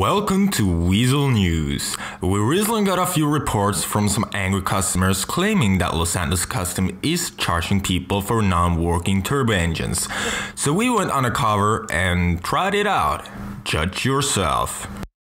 Welcome to Weasel News. We recently got a few reports from some angry customers claiming that Los Santos Custom is charging people for non-working turbo engines. So we went undercover and tried it out. Judge yourself.